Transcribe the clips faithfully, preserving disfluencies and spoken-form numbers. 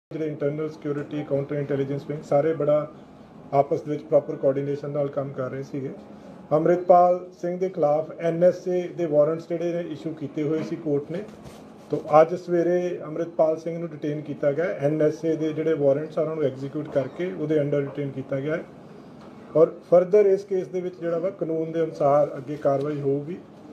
ਜਿਹੜੇ internal security counter intelligence wing ਸਾਰੇ ਬੜਾ ਆਪਸ ਵਿੱਚ ਪ੍ਰੋਪਰ ਕੋਆਰਡੀਨੇਸ਼ਨ ਨਾਲ ਕੰਮ ਕਰ ਰਹੇ ਸੀਗੇ। ਅੰਮ੍ਰਿਤਪਾਲ ਸਿੰਘ ਦੇ ਖਿਲਾਫ ਐਨ ਐਸ ਏ ਦੇ ਵਾਰੰਟਸ ਜਿਹੜੇ ਨੇ ਇਸ਼ੂ ਕੀਤੇ ਹੋਏ ਸੀ ਕੋਰਟ ਨੇ। तो ਅੱਜ ਸਵੇਰੇ ਅੰਮ੍ਰਿਤਪਾਲ ਸਿੰਘ ਨੂੰ ਡਿਟੇਨ ਕੀਤਾ ਗਿਆ। ਐਨ ਐਸ ਏ ਦੇ ਜਿਹੜੇ ਵਾਰੰਟਸ ਆ ਉਹਨਾਂ ਨੂੰ ਐਗਜ਼ੀਕਿਊਟ ਕਰਕੇ ਉਹਦੇ ਅੰਡਰ ਡਿਟੇਨ ਕੀਤਾ ਗਿਆ ਔਰ ਫਰਦਰ ਇਸ ਕੇਸ ਦੇ ਵਿੱਚ ਜਿਹੜਾ ਵਾ ਕਾਨੂੰਨ ਦੇ ਅਨੁਸਾਰ ਅੱਗੇ ਕਾਰਵਾਈ ਹੋਊਗੀ।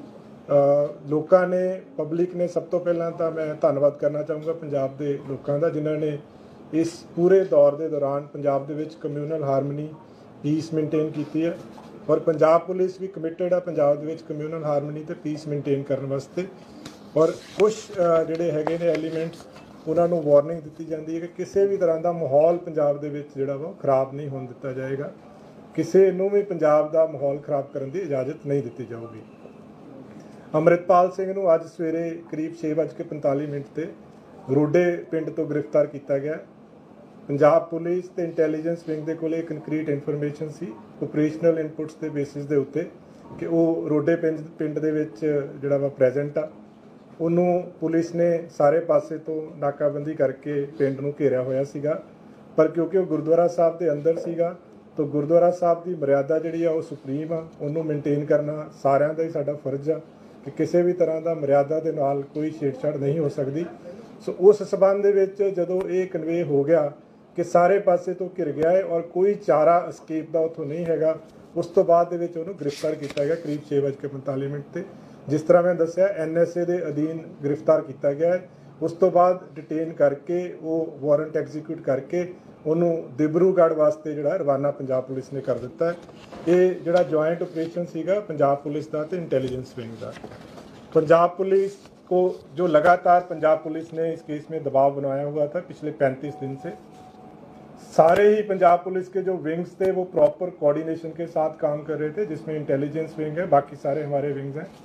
ਲੋਕਾਂ ਨੇ ਪਬਲਿਕ ਨੇ ਸਭ ਤੋਂ ਪਹਿਲਾਂ ਤਾਂ ਮੈਂ ਧੰਨਵਾਦ ਕਰਨਾ ਚਾਹੂੰਗਾ ਪੰਜਾਬ ਦੇ ਲੋਕਾਂ ਦਾ ਜਿਨ੍ਹਾਂ ਨੇ ਇਸ ਪੂਰੇ ਦੌਰ ਦੇ ਦੌਰਾਨ ਪੰਜਾਬ ਦੇ ਵਿੱਚ ਕਮਿਊਨਲ ਹਾਰਮਨੀ ਪੀਸ ਮੇਨਟੇਨ ਕੀਤੀ ਹੈ ਔਰ ਪੰਜਾਬ ਪੁਲਿਸ ਵੀ ਕਮਿਟਡ ਆ ਪੰਜਾਬ ਦੇ ਵਿੱਚ ਕਮਿਊਨਲ ਹਾਰਮਨੀ ਤੇ ਪੀਸ ਮੇਨਟੇਨ ਕਰਨ ਵਾਸਤੇ। ਔਰ ਕੁਛ ਜਿਹੜੇ ਹੈਗੇ ਨੇ ਐਲੀਮੈਂਟਸ ਉਹਨਾਂ ਨੂੰ ਵਾਰਨਿੰਗ ਦਿੱਤੀ ਜਾਂਦੀ ਹੈ ਕਿ ਕਿਸੇ ਵੀ ਤਰ੍ਹਾਂ ਦਾ ਮਾਹੌਲ ਪੰਜਾਬ ਦੇ ਵਿੱਚ ਜਿਹੜਾ ਵਾ ਖਰਾਬ ਨਹੀਂ ਹੋਣ ਦਿੱਤਾ ਜਾਏਗਾ। ਕਿਸੇ ਨੂੰ ਵੀ ਪੰਜਾਬ ਦਾ ਮਾਹੌਲ ਖਰਾਬ ਕਰਨ ਦੀ ਇਜਾਜ਼ਤ ਨਹੀਂ ਦਿੱਤੀ ਜਾਊਗੀ। ਅੰਮ੍ਰਿਤਪਾਲ ਸਿੰਘ ਨੂੰ ਅੱਜ ਸਵੇਰੇ ਕਰੀਬ ਛੇ ਵੱਜ ਕੇ ਪੰਤਾਲੀ ਮਿੰਟ ਤੇ ਰੋਡੇ ਪਿੰਡ ਤੋਂ ਗ੍ਰਿਫਤਾਰ ਕੀਤਾ ਗਿਆ। ਪੰਜਾਬ ਪੁਲਿਸ ਤੇ ਇੰਟੈਲੀਜੈਂਸ ਵਿੰਗ ਦੇ ਕੋਲ ਇੱਕ ਕੰਕਰੀਟ ਇਨਫੋਰਮੇਸ਼ਨ ਸੀ ਓਪਰੇਸ਼ਨਲ ਇਨਪੁਟਸ ਦੇ ਬੇਸਿਸ ਦੇ ਉੱਤੇ ਕਿ ਉਹ ਰੋਡੇ ਪਿੰਡ ਪਿੰਡ ਦੇ ਵਿੱਚ ਜਿਹੜਾ ਵਾ ਪ੍ਰੈਜ਼ੈਂਟ ਆ। ਉਹਨੂੰ ਪੁਲਿਸ ਨੇ ਸਾਰੇ ਪਾਸੇ ਤੋਂ ਨਾਕਾਬੰਦੀ ਕਰਕੇ ਪਿੰਡ ਨੂੰ ਘੇਰਿਆ ਹੋਇਆ ਸੀਗਾ ਪਰ ਕਿਉਂਕਿ ਉਹ ਗੁਰਦੁਆਰਾ ਸਾਹਿਬ ਦੇ ਅੰਦਰ ਸੀਗਾ ਤਾਂ ਗੁਰਦੁਆਰਾ ਸਾਹਿਬ ਦੀ ਮਰਿਆਦਾ ਜਿਹੜੀ ਆ ਉਹ ਸੁਪਰੀਮ ਆ, ਉਹਨੂੰ ਮੇਨਟੇਨ ਕਰਨਾ ਸਾਰਿਆਂ ਦਾ ਹੀ ਸਾਡਾ ਫਰਜ਼ ਆ ਕਿ ਕਿਸੇ ਵੀ ਤਰ੍ਹਾਂ ਦਾ ਮਰਿਆਦਾ ਦੇ ਨਾਲ ਕੋਈ ਛੇੜਛਾੜ ਨਹੀਂ ਹੋ ਸਕਦੀ। ਸੋ ਉਸ ਸਬੰਧ ਦੇ ਵਿੱਚ ਜਦੋਂ ਇਹ ਕਨਵੇ ਹੋ ਗਿਆ ਕਿ ਸਾਰੇ ਪਾਸੇ ਤੋਂ ਘਿਰ ਗਿਆ ਹੈ ਔਰ ਕੋਈ ਚਾਰਾ ਅਸਕੇਪ ਦਾ ਉੱਥੋਂ ਨਹੀਂ ਹੈਗਾ, ਉਸ ਤੋਂ ਬਾਅਦ ਦੇ ਵਿੱਚ ਉਹਨੂੰ ਗ੍ਰਿਫਤਾਰ ਕੀਤਾ ਗਿਆ ਕਰੀਬ ਛੇ ਵੱਜ ਕੇ ਪੰਤਾਲੀ ਮਿੰਟ ਤੇ। ਜਿਸ ਤਰ੍ਹਾਂ ਮੈਂ ਦੱਸਿਆ ਐਨ ਐਸ ਏ ਦੇ ਅਧੀਨ ਗ੍ਰਿਫਤਾਰ ਕੀਤਾ ਗਿਆ ਹੈ। ਉਸ ਤੋਂ ਬਾਅਦ ਡਿਟੇਨ ਕਰਕੇ ਉਹ ਵਾਰੰਟ ਐਗਜ਼ੀਕਿਊਟ ਕਰਕੇ ਉਹਨੂੰ ਦਿਬਰੂਗੜ੍ਹ ਵਾਸਤੇ ਜਿਹੜਾ ਰਵਾਨਾ ਪੰਜਾਬ ਪੁਲਿਸ ਨੇ ਕਰ ਦਿੱਤਾ ਹੈ। ਇਹ ਜਿਹੜਾ ਜੁਆਇੰਟ ਆਪਰੇਸ਼ਨ ਸੀਗਾ ਪੰਜਾਬ ਪੁਲਿਸ ਦਾ ਤੇ इंटेलिजेंस विंग का। पंजाब पुलिस को जो लगातार पंजाब पुलिस ने इस केस में दबाव बनाया हुआ था पिछले पैंतीस दिन से, सारे ही पंजाब पुलिस के जो विंग्स थे वो प्रॉपर कोऑर्डिनेशन के साथ काम कर रहे थे जिसमें इंटेलिजेंस विंग है, बाकी सारे हमारे विंग्स हैं।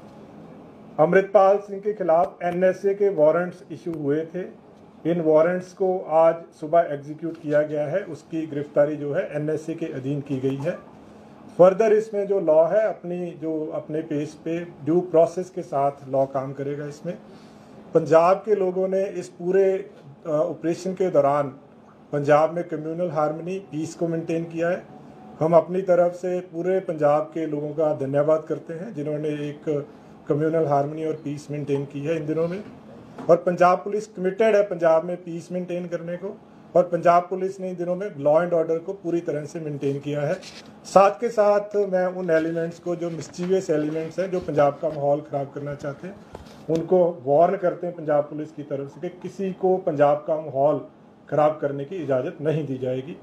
अमृतपाल सिंह के खिलाफ एन एस ए के वारंट्स इशू हुए थे। इन वारंट्स को आज सुबह एग्जीक्यूट किया गया है। उसकी गिरफ्तारी जो है एन एस ए के अधीन की गई है। फर्दर इसमें जो लॉ है अपनी जो अपने पेस पे ड्यू प्रोसेस के साथ लॉ काम करेगा। इसमें पंजाब के लोगों ने इस पूरे ऑपरेशन के दौरान पंजाब में कम्युनल हार्मनी पीस को मेंटेन किया है। हम अपनी तरफ से पूरे पंजाब के लोगों का धन्यवाद करते हैं जिन्होंने एक कम्युनल हार्मनी और पीस मेंटेन की है इन दिनों में। और पंजाब पुलिस कमिटेड है पंजाब में पीस मेंटेन करने को और पंजाब पुलिस ने इन दिनों में लॉ एंड ऑर्डर को पूरी तरह से मेंटेन किया है। साथ के साथ मैं उन एलिमेंट्स को जो मिस्चीवियस एलिमेंट्स हैं जो पंजाब का माहौल ख़राब करना चाहते हैं उनको वार्न करते हैं पंजाब पुलिस की तरफ से कि किसी को पंजाब का माहौल ख़राब करने की इजाज़त नहीं दी जाएगी।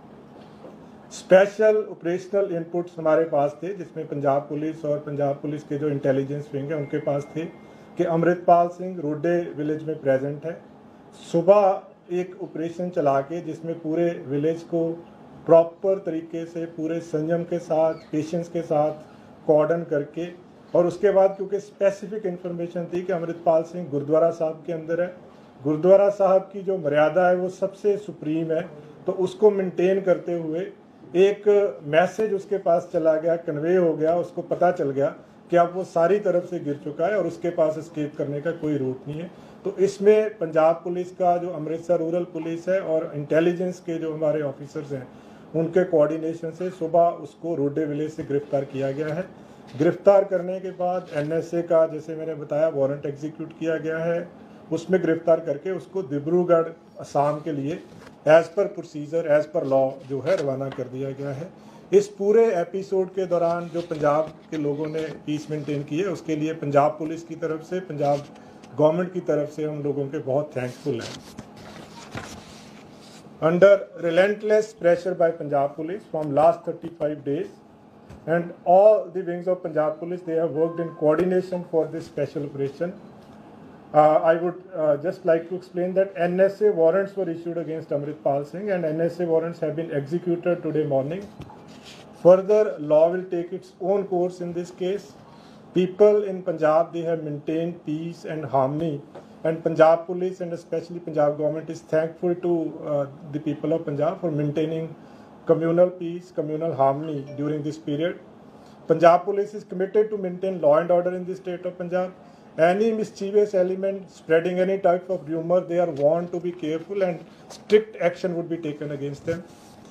स्पेशल ऑपरेशनल इनपुट्स हमारे पास थे जिसमें पंजाब पुलिस और पंजाब पुलिस के जो इंटेलिजेंस विंग है उनके पास थे कि अमृतपाल सिंह रोडे विलेज में प्रेजेंट है। सुबह एक ऑपरेशन चला के जिसमें पूरे विलेज को प्रॉपर तरीके से पूरे संयम के साथ पेशेंस के साथ कॉर्डन करके और उसके बाद क्योंकि स्पेसिफिक इन्फॉर्मेशन थी कि अमृतपाल सिंह गुरुद्वारा साहब के अंदर है, गुरुद्वारा साहब की जो मर्यादा है वो सबसे सुप्रीम है, तो उसको मेंटेन करते हुए एक मैसेज उसके पास चला गया, कन्वे हो गया, उसको पता चल गया कि अब वो सारी तरफ से गिर चुका है और उसके पास एस्केप करने का कोई रूट नहीं है। तो इसमें पंजाब पुलिस का जो अमृतसर रूरल पुलिस है और इंटेलिजेंस के जो हमारे ऑफिसर्स हैं उनके कोऑर्डिनेशन से सुबह उसको रोडे विलेज से गिरफ्तार किया गया है। गिरफ्तार करने के बाद एन एस ए का जैसे मैंने बताया वारंट एग्जीक्यूट किया गया है। उसमें गिरफ्तार करके उसको दिब्रूगढ़ असम के लिए as per procedure as per law जो है रवाना कर दिया गया है। इस पूरे एपिसोड के दौरान जो पंजाब के लोगों ने पीस मेंटेन की है उसके लिए पंजाब पुलिस की तरफ से पंजाब गवर्नमेंट की तरफ से हम लोगों के बहुत थैंकफुल हैं। Under relentless pressure by Punjab police from last thirty five days and all the wings of Punjab police they have worked in coordination for this special operation. I would uh, just like to explain that N S A warrants were issued against Amritpal Singh and N S A warrants have been executed today morning. Further, law will take its own course in this case. People in Punjab, they have maintained peace and harmony, and Punjab police and especially Punjab government is thankful to uh, the people of Punjab for maintaining communal peace, communal harmony during this period. Punjab police is committed to maintain law and order in the state of Punjab, Any mischievous element spreading any type of rumor, they are warned to be careful and strict action would be taken against them.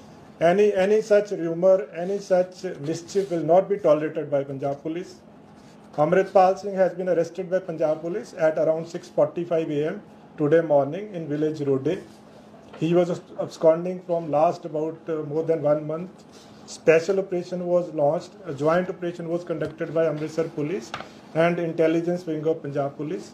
Any, any such rumor, any such mischief will not be tolerated by Punjab Police. Amritpal Singh has been arrested by Punjab Police at around six forty-five a m today morning in village Rode. He was absconding from last about uh, more than one month. Special operation was launched. A joint operation was conducted by Amritsar Police and Intelligence Wing of Punjab Police.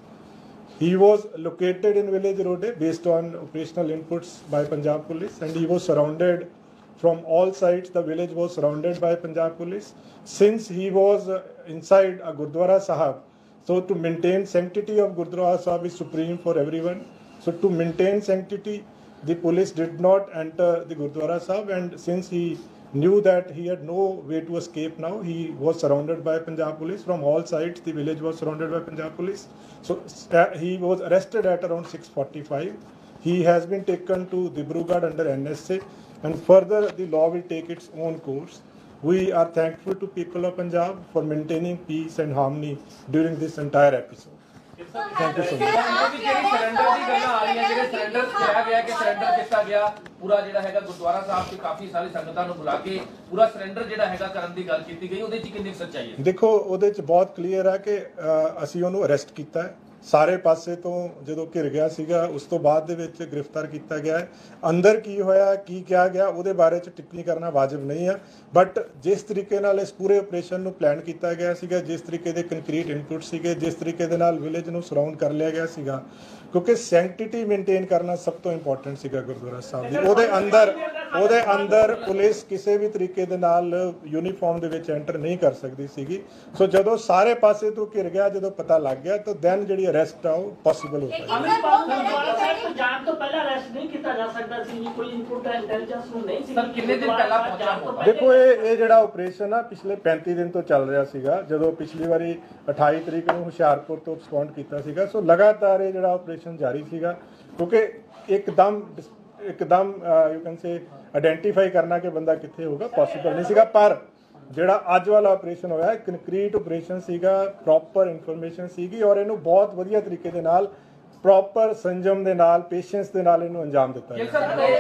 He was located in village Rode based on operational inputs by Punjab Police, and he was surrounded from all sides. The village was surrounded by Punjab Police. Since he was uh, inside a Gurdwara Sahib, so to maintain sanctity of Gurdwara Sahib is supreme for everyone. So to maintain sanctity, the police did not enter the Gurdwara Sahib, and since he knew that he had no way to escape now, he was surrounded by Punjab Police from all sides. The village was surrounded by Punjab Police. So uh, he was arrested at around six forty-five. He has been taken to Dibrugarh under N S A, and further the law will take its own course. We are thankful to people of Punjab for maintaining peace and harmony during this entire episode. Thank you so much. Surrender ਦੀ ਗੱਲ ਆ ਰਹੀ ਹੈ, ਜਿਹੜੇ surrender ਕਿਹਾ ਗਿਆ ਕਿ surrender ਕੀਤਾ ਗਿਆ ਪੂਰਾ ਜਿਹੜਾ ਹੈਗਾ ਗੁਰਦੁਆਰਾ ਸਾਹਿਬ ਤੇ ਕਾਫੀ ਸਾਰੀ ਸੰਗਤਾਂ ਨੂੰ ਬੁਲਾ ਕੇ ਪੂਰਾ ਸਰੈਂਡਰ ਜਿਹੜਾ ਹੈਗਾ ਕਰਨ ਦੀ ਗੱਲ ਕੀਤੀ ਗਈ, ਉਹਦੇ 'ਚ ਕਿੰਨੀ ਸੱਚਾਈ ਹੈ? ਦੇਖੋ, ਉਹਦੇ 'ਚ ਬਹੁਤ ਕਲੀਅਰ ਹੈ ਕਿ ਅਸੀਂ ਉਹਨੂੰ ਅਰੈਸਟ ਕੀਤਾ ਹੈ ਸਾਰੇ ਪਾਸੇ ਤੋਂ। ਜਦੋਂ ਘਿਰ ਗਿਆ ਸੀਗਾ ਉਸ ਤੋਂ ਬਾਅਦ ਦੇ ਵਿੱਚ ਗ੍ਰਿਫਤਾਰ ਕੀਤਾ ਗਿਆ ਹੈ। ਅੰਦਰ ਕੀ ਹੋਇਆ, ਕੀ ਕਿਹਾ ਗਿਆ, ਉਹਦੇ ਬਾਰੇ 'ਚ ਟਿੱਪਣੀ ਕਰਨਾ ਵਾਜਬ ਨਹੀਂ ਆ, ਬਟ ਜਿਸ ਤਰੀਕੇ ਨਾਲ ਇਸ ਪੂਰੇ ਆਪਰੇਸ਼ਨ ਨੂੰ ਪਲਾਨ ਕੀਤਾ ਗਿਆ ਸੀਗਾ, ਜਿਸ ਤਰੀਕੇ ਦੇ ਕੰਕਰੀਟ ਇਨਪੁਟ ਸੀਗੇ, ਜਿਸ ਤਰੀਕੇ ਦੇ ਨਾਲ ਵਿਲੇਜ ਨੂੰ ਸਰਾਊਂਡ ਕਰ ਲਿਆ ਗਿਆ ਸੀਗਾ, ਕਿਉਂਕਿ ਸੈਂਕਟਿਟੀ ਮੇਨਟੇਨ ਕਰਨਾ ਸਭ ਤੋਂ ਇੰਪੋਰਟੈਂਟ ਸੀਗਾ ਗੁਰਦੁਆਰਾ ਸਾਹਿਬ ਦੀ। ਉਹਦੇ ਅੰਦਰ ਉਹਦੇ ਅੰਦਰ ਪੁਲਿਸ ਕਿਸੇ ਵੀ ਤਰੀਕੇ ਦੇ ਨਾਲ ਯੂਨੀਫਾਰਮ ਦੇ ਵਿੱਚ ਐਂਟਰ ਨਹੀਂ ਕਰ ਸਕਦੀ ਸੀਗੀ। ਸੋ ਜਦੋਂ ਸਾਰੇ ਪਾਸੇ ਤੋਂ ਘਿਰ ਗਿਆ, ਜਦੋਂ ਪਤਾ ਲੱਗ ਗਿਆ, ਤਾਂ ਦੈਨ ਜਿਹੜੀ ਅਰੈਸਟ ਆ ਉਹ ਪੋਸੀਬਲ ਹੋ ਪਾਈ। ਜਾਣ ਤੋਂ ਪਹਿਲਾਂ ਅਰੈਸਟ ਨਹੀਂ ਕੀਤਾ ਜਾ ਸਕਦਾ ਸੀ, ਕੋਈ ਇਨਪੁਟ ਇੰਟੈਲੀਜੈਂਸ ਨੂੰ ਨਹੀਂ ਸੀ। ਸਰ ਕਿੰਨੇ ਦਿਨ ਪਹਿਲਾਂ ਪਹੁੰਚਿਆ? ਦੇਖੋ, ਇਹ ਇਹ ਜਿਹੜਾ ਆਪਰੇਸ਼ਨ ਆ ਪਿਛਲੇ ਪੈਂਤੀ ਦਿਨ ਤੋਂ ਚੱਲ ਰਿਹਾ ਸੀਗਾ। ਜਦੋਂ ਪਿਛਲੀ ਵਾਰੀ ਅਠਾਈ ਤਰੀਕ ਨੂੰ ਹੁਸ਼ਿਆਰਪੁਰ ਤੋਂ ਐਬਸਕੌਂਡ ਕੀਤਾ ਸੀਗਾ, ਸੋ ਲਗਾਤਾਰ ਇਹ ਜਿਹੜਾ ਆਪਰੇਸ਼ਨ ਜਾਰੀ ਸੀਗਾ, ਕਿਉਂਕਿ ਇੱਕਦਮ ਇੱਕਦਮ ਯੂ ਕੈਨ ਸੇ ਆਇਡੈਂਟੀਫਾਈ ਕਰਨਾ ਕਿ ਬੰਦਾ ਕਿੱਥੇ ਹੋਊਗਾ ਪੋਸੀਬਲ ਨਹੀਂ ਸੀਗਾ। ਪਰ ਜਿਹੜਾ ਅੱਜ ਵਾਲਾ ਆਪਰੇਸ਼ਨ ਹੋਇਆ ਕੰਕਰੀਟ ਆਪਰੇਸ਼ਨ ਸੀਗਾ, ਪ੍ਰੋਪਰ ਇਨਫੋਰਮੇਸ਼ਨ ਸੀਗੀ, ਔਰ ਇਹਨੂੰ ਬਹੁਤ ਵਧੀਆ ਤਰੀਕੇ ਦੇ ਨਾਲ ਪ੍ਰੋਪਰ ਸੰਜਮ ਦੇ ਨਾਲ ਪੇਸ਼ੈਂਸ ਦੇ ਨਾਲ ਇਹਨੂੰ ਅੰਜਾਮ ਦਿੱਤਾ ਗਿਆ।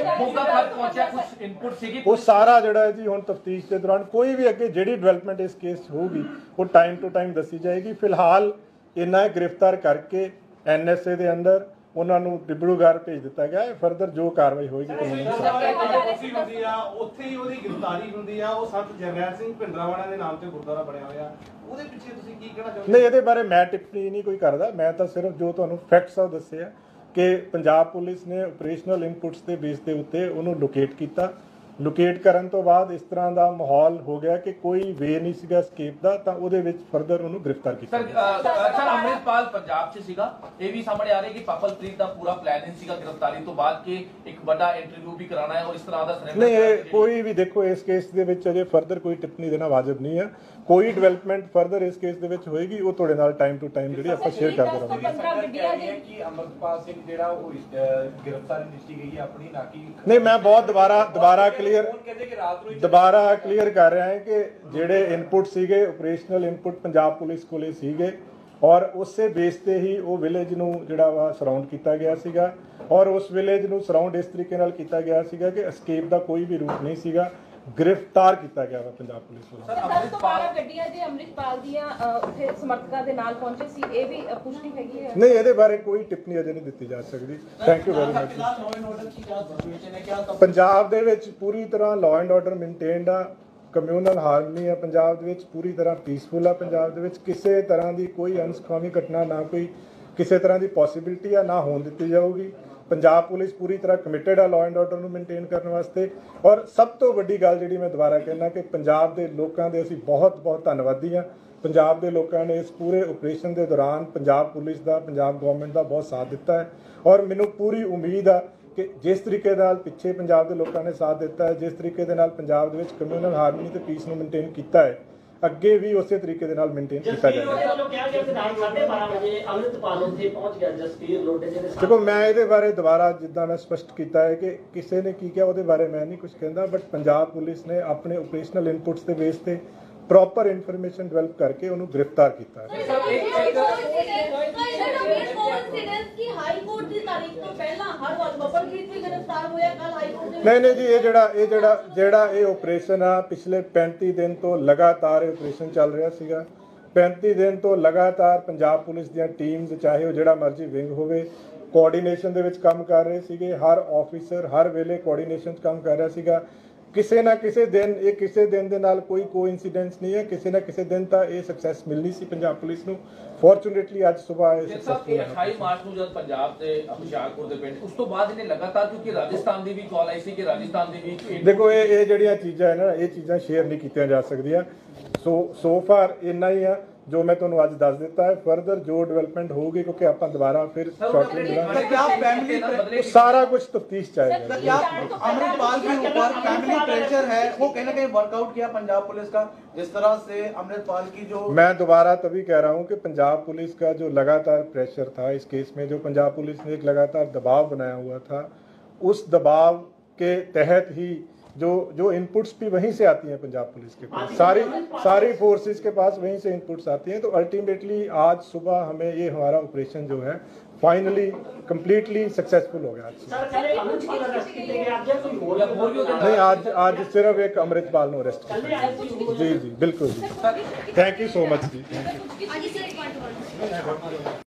ਉਹ ਸਾਰਾ ਜਿਹੜਾ ਜੀ ਹੁਣ ਤਫਤੀਸ਼ ਦੇ ਦੌਰਾਨ ਕੋਈ ਵੀ ਅੱਗੇ ਜਿਹੜੀ ਡਿਵੈਲਪਮੈਂਟ ਇਸ ਕੇਸ 'ਚ ਹੋਊਗੀ ਉਹ ਟਾਈਮ ਟੂ ਟਾਈਮ ਦੱਸੀ ਜਾਏਗੀ। ਫਿਲਹਾਲ ਇਹਨਾਂ ਗ੍ਰਿਫਤਾਰ ਕਰਕੇ ਐਨ ਐਸ ਏ ਦੇ ਅੰਦਰ ਉਹਨਾਂ ਨੂੰ ਡਿਬੜੂਗੜ੍ਹ ਭੇਜ ਦਿੱਤਾ ਗਿਆ ਹੈ। ਫਰਦਰ ਜੋ ਕਾਰਵਾਈ ਹੋਏਗੀ ਕਾਨੂੰਨੀ ਹੁੰਦੀ ਆ, ਉੱਥੇ ਹੀ ਉਹਦੀ ਗ੍ਰਿਫਤਾਰੀ ਹੁੰਦੀ ਆ। ਉਹ ਸੰਤ ਜਰਨੈਲ ਸਿੰਘ ਭਿੰਡਰਾਵਾਲਾ ਦੇ ਨਾਮ ਤੇ ਗੁਰਦੁਆਰਾ ਬਣਿਆ ਹੋਇਆ, ਉਹਦੇ ਪਿੱਛੇ ਤੁਸੀਂ ਕੀ ਕਹਿਣਾ ਚਾਹੁੰਦੇ? ਨਹੀਂ, ਇਹਦੇ ਬਾਰੇ ਮੈਂ ਟਿੱਪਣੀ ਨਹੀਂ ਕੋਈ ਕਰਦਾ। ਮੈਂ ਤਾਂ ਸਿਰਫ ਜੋ ਤੁਹਾਨੂੰ ਫੈਕਟਸ ਆ ਦੱਸੇ ਆ ਕਿ ਪੰਜਾਬ ਪੁਲਿਸ ਨੇ ਆਪਰੇਸ਼ਨਲ ਇਨਪੁਟਸ ਦੇ ਬੇਸ ਦੇ ਉੱਤੇ ਉਹਨੂੰ ਲੋਕੇਟ ਕੀਤਾ। ਲੋਕੇਟ ਕਰਨ ਤੋਂ ਬਾਅਦ ਇਸ ਤਰ੍ਹਾਂ ਦਾ ਮਾਹੌਲ ਹੋ ਗਿਆ ਕਿ ਕੋਈ ਵੇ ਨਹੀਂ ਸੀਗਾ ਸਕੇਪ ਦਾ, ਤਾਂ ਉਹਦੇ ਵਿੱਚ ਫਰਦਰ ਉਹਨੂੰ ਗ੍ਰਿਫਤਾਰ ਕੀਤਾ। ਸਰ ਅੰਮ੍ਰਿਤਪਾਲ ਪੰਜਾਬ 'ਚ ਸੀਗਾ, ਇਹ ਵੀ ਸਾਹਮਣੇ ਆ ਰਿਹਾ ਕਿ ਪਪਲਪ੍ਰੀਤ ਦਾ ਪੂਰਾ ਪਲਾਨ ਸੀਗਾ ਗ੍ਰਿਫਤਾਰੀ ਤੋਂ ਬਾਅਦ ਕਿ ਇੱਕ ਵੱਡਾ ਇੰਟਰਵਿਊ ਵੀ ਕਰਾਉਣਾ ਹੈ ਔਰ ਇਸ ਤਰ੍ਹਾਂ ਦਾ ਸਰੈਂਡਰ ਨਹੀਂ। ਇਹ ਕੋਈ ਵੀ ਦੇਖੋ, ਇਸ ਕੇਸ ਦੇ ਵਿੱਚ ਅਜੇ ਫਰਦਰ ਕੋਈ ਟਿੱਪਣੀ ਦੇਣਾ ਵਾਜਬ ਨਹੀਂ ਹੈ। ਕੋਈ ਡਿਵੈਲਪਮੈਂਟ ਫਰਦਰ ਇਸ ਕੇਸ ਦੇ ਵਿੱਚ ਹੋਏਗੀ ਉਹ ਤੁਹਾਡੇ ਨਾਲ ਟਾਈਮ ਟੂ ਟਾਈਮ ਜਿਹੜੀ ਆਪਾਂ ਸ਼ੇਅਰ ਕਰਦੇ ਰਹਾਂਗੇ। ਕਿ ਅੰਮ੍ਰਿਤਪਾਲ ਸਿੰਘ ਜਿਹੜਾ ਉਹ ਗ੍ਰਿਫਤਾਰੀ ਦਿੱਤੀ ਗਈ ਆਪਣੀ, ਨਾ ਕਿ ਨਹੀਂ, ਮੈਂ ਬਹੁਤ ਦੁਬਾਰਾ ਦੁਬਾਰਾ ਕਲੀਅਰ ਦੁਬਾਰਾ ਕਲੀਅਰ ਕਰ ਰਿਹਾ ਹਾਂ ਕਿ ਜਿਹੜੇ ਇਨਪੁਟ ਸੀਗੇ ਆਪਰੇਸ਼ਨਲ ਇਨਪੁਟ ਪੰਜਾਬ ਪੁਲਿਸ ਕੋਲੇ ਸੀਗੇ, ਔਰ ਉਸੇ ਬੇਸ ਤੇ ਹੀ ਉਹ ਵਿਲੇਜ ਨੂੰ ਜਿਹੜਾ ਵਾ ਸਰਾਊਂਡ ਕੀਤਾ ਗਿਆ ਸੀਗਾ, ਔਰ ਉਸ ਵਿਲੇਜ ਨੂੰ ਸਰਾਊਂਡ ਇਸ ਤਰੀਕੇ ਨਾਲ ਕੀਤਾ ਗਿਆ ਸੀਗਾ ਕਿ ਐਸਕੇਪ ਦਾ ਕੋਈ ਵੀ ਰੂਟ ਨਹੀਂ ਸੀਗਾ। ਗ੍ਰਿਫਤਾਰ ਕੀਤਾ ਗਿਆ ਵਾ ਪੰਜਾਬ ਪੁਲਿਸ ਵੱਲੋਂ। ਸਰ ਅੰਮ੍ਰਿਤਪਾਲ ਗੱਡੀਆਂ ਜੇ ਅੰਮ੍ਰਿਤਪਾਲ ਦੀਆਂ ਉੱਥੇ ਸਮਰਥਕਾਂ ਦੇ ਨਾਲ ਪਹੁੰਚੇ ਸੀ, ਇਹ ਵੀ ਪੁਸ਼ਟੀ ਹੈਗੀ ਹੈ? ਨਹੀਂ, ਇਹਦੇ ਬਾਰੇ ਕੋਈ ਟਿੱਪਣੀ ਅਜੇ ਨਹੀਂ ਦਿੱਤੀ ਜਾ ਸਕਦੀ। Thank you very much. Punjab ਦੇ ਵਿੱਚ ਪੂਰੀ ਤਰ੍ਹਾਂ ਲਾਅ ਐਂਡ ਆਰਡਰ ਮੇਨਟੇਨਡ ਆ, ਕਮਿਊਨਲ ਹਾਰਮਨੀ ਆ ਪੰਜਾਬ ਦੇ ਵਿੱਚ, ਪੂਰੀ ਤਰ੍ਹਾਂ ਪੀਸਫੁਲ ਆ ਪੰਜਾਬ ਦੇ ਵਿੱਚ। ਕਿਸੇ ਤਰ੍ਹਾਂ ਦੀ ਕੋਈ ਅਨਸਖਾਵੀ ਘਟਨਾ, ਨਾ ਕੋਈ ਕਿਸੇ ਤਰ੍ਹਾਂ ਦੀ ਪੋਸੀਬਿਲਿਟੀ ਆ, ਨਾ ਹੋਣ ਦਿੱਤੀ ਜਾਊਗੀ। ਪੰਜਾਬ ਪੁਲਿਸ ਪੂਰੀ ਤਰ੍ਹਾਂ ਕਮਿਟਡ ਆ ਲਾਅ ਐਂਡ ਆਰਡਰ ਨੂੰ ਮੇਨਟੇਨ ਕਰਨ ਵਾਸਤੇ। ਔਰ ਸਭ ਤੋਂ ਵੱਡੀ ਗੱਲ ਜਿਹੜੀ ਮੈਂ ਦੁਬਾਰਾ ਕਹਿਣਾ ਕਿ ਪੰਜਾਬ ਦੇ ਲੋਕਾਂ ਦੇ ਅਸੀਂ ਬਹੁਤ ਬਹੁਤ ਧੰਨਵਾਦੀ ਹਾਂ। ਪੰਜਾਬ ਦੇ ਲੋਕਾਂ ਨੇ ਇਸ ਪੂਰੇ ਆਪਰੇਸ਼ਨ ਦੇ ਦੌਰਾਨ ਪੰਜਾਬ ਪੁਲਿਸ ਦਾ, ਪੰਜਾਬ ਗਵਰਨਮੈਂਟ ਦਾ ਬਹੁਤ ਸਾਥ ਦਿੱਤਾ ਹੈ, ਔਰ ਮੈਨੂੰ ਪੂਰੀ ਉਮੀਦ ਆ ਕਿ ਜਿਸ ਤਰੀਕੇ ਨਾਲ ਪਿੱਛੇ ਪੰਜਾਬ ਦੇ ਲੋਕਾਂ ਨੇ ਸਾਥ ਦਿੱਤਾ ਹੈ, ਜਿਸ ਤਰੀਕੇ ਦੇ ਨਾਲ ਪੰਜਾਬ ਦੇ ਵਿੱਚ ਕਮਿਊਨਲ ਹਾਰਮਨੀ ਤੇ ਪੀਸ ਨੂੰ ਮੇਨਟੇਨ ਕੀਤਾ ਹੈ, ਅੱਗੇ ਵੀ ਉਸੇ ਤਰੀਕੇ ਦੇ ਨਾਲ ਮੇਨਟੇਨ ਕੀਤਾ ਜਾਏਗਾ। ਦੇਖੋ, ਮੈਂ ਇਹਦੇ ਬਾਰੇ ਦੁਬਾਰਾ ਜਿੱਦਾਂ ਮੈਂ ਸਪਸ਼ਟ ਕੀਤਾ ਹੈ ਕਿ ਕਿਸੇ ਨੇ ਕੀ ਕਿਹਾ ਉਹਦੇ ਬਾਰੇ ਮੈਂ ਨਹੀਂ ਕੁਝ ਕਹਿੰਦਾ, ਬਟ ਪੰਜਾਬ ਪੁਲਿਸ ਨੇ ਆਪਣੇ ਆਪਰੇਸ਼ਨਲ ਇਨਪੁਟਸ ਦੇ ਬੇਸ ਤੇ ਪ੍ਰੋਪਰ ਇਨਫੋਰਮੇਸ਼ਨ ਡਿਵੈਲਪ ਕਰਕੇ ਉਹਨੂੰ ਗ੍ਰਿਫਤਾਰ ਕੀਤਾ ਹੈ। ਨਹੀਂ ਨਹੀਂ ਜੀ, ਇਹ ਜਿਹੜਾ ਇਹ ਜਿਹੜਾ ਜਿਹੜਾ ਇਹ ਆਪਰੇਸ਼ਨ ਆ ਪਿਛਲੇ ਪੈਂਤੀ ਦਿਨ ਤੋਂ ਲਗਾਤਾਰ ਇਹ ਆਪਰੇਸ਼ਨ ਚੱਲ ਰਿਹਾ ਸੀਗਾ। ਪੈਂਤੀ ਦਿਨ ਤੋਂ ਲਗਾਤਾਰ ਪੰਜਾਬ ਪੁਲਿਸ ਦੀਆਂ ਟੀਮਸ, ਚਾਹੇ ਉਹ ਜਿਹੜਾ ਮਰਜ਼ੀ ਵਿੰਗ ਹੋਵੇ, ਕੋਆਰਡੀਨੇਸ਼ਨ ਦੇ ਵਿੱਚ ਕੰਮ ਕਰ ਰਹੇ ਸੀਗੇ। ਹਰ ਆਫੀਸਰ ਹਰ ਵੇਲੇ ਕੋਆਰਡੀਨੇਸ਼ਨ 'ਚ ਕੰਮ ਕਰ ਰਿਹਾ ਸੀਗਾ। ਕਿਸੇ ਨਾ ਕਿਸੇ ਦਿਨ ਇਹ ਕਿਸੇ ਦਿਨ ਦੇ ਨਾਲ ਕੋਈ ਕੋਇਨਸੀਡੈਂਸ ਨਹੀਂ ਹੈ, ਕਿਸੇ ਨਾ ਕਿਸੇ ਦਿਨ ਤਾਂ ਇਹ ਸਕਸੈਸ ਮਿਲਣੀ ਸੀ ਪੰਜਾਬ ਪੁਲਿਸ ਨੂੰ। ਫੋਰਚੂਨੇਟਲੀ ਅੱਜ ਸਵੇਰ ਇਹ ਸਕਸੈਸਫੁਲ ਹੈ। ਅਠਾਈ ਮਾਰਚ ਨੂੰ ਜਦ ਪੰਜਾਬ ਤੇ ਹੁਸ਼ਿਆਰਪੁਰ ਦੇ ਪਿੰਡ, ਉਸ ਤੋਂ ਬਾਅਦ ਇਹਨੇ ਲਗਾਤਾਰ, ਕਿਉਂਕਿ ਰਾਜਸਥਾਨ ਦੀ ਵੀ ਕਾਲ ਆਈ ਸੀ ਕਿ ਰਾਜਸਥਾਨ ਦੀ ਵੀ ਦੇਖੋ ਇਹ ਇਹ ਜਿਹੜੀਆਂ ਚੀਜ਼ਾਂ ਹੈ ਨਾ, ਇਹ ਚੀਜ਼ਾਂ ਸ਼ੇਅਰ ਨਹੀਂ ਕੀਤੀਆਂ ਜਾ ਸਕਦੀਆਂ। ਸੋ ਸੋ ਫਾਰ ਇੰਨਾ ਹੀ ਆ ਜੋ ਮੈਂ ਤੁਹਾਨੂੰ ਅੱਜ ਦੱਸ ਦਿੱਤਾ ਹੈ। ਫਰਦਰ ਜੋ ਡਿਵੈਲਪਮੈਂਟ ਹੋਊਗੀ, ਕਿਉਂਕਿ ਆਪਾਂ ਦੁਬਾਰਾ ਫਿਰ ਸ਼ਾਰਟਲੀ ਮਿਲਾਂਗੇ, क्या फैमिली सारा कुछ तफ्तीश चाहेगा। क्या अमृतपाल के ऊपर फैमिली प्रेशर है, वो कहीं ना कहीं वर्कआउट किया पंजाब पुलिस का, जिस तरह से अमृतपाल की जो मैं दोबारा तभी कह रहा हूं कि पंजाब पुलिस का जो लगातार प्रेशर था इस केस में, जो पंजाब पुलिस ने एक लगातार दबाव बनाया हुआ था, उस दबाव के तहत ही जो जो इनपुट्स भी वहीं से आती हैं पंजाब पुलिस के पास, सारी सारी फोर्सेस के पास वहीं से इनपुट्स आती हैं। तो अल्टीमेटली आज सुबह हमें ये हमारा ऑपरेशन जो है फाइनली कंप्लीटली सक्सेसफुल हो गया। सर कल अमृतपाल अरेस्ट किए गए, आज या कोई और नहीं, आज आज सिर्फ एक अमृतपाल ने अरेस्ट कल आए थे। जी जी बिल्कुल जी। थैंक यू सो मच जी। आगे से एक पॉइंट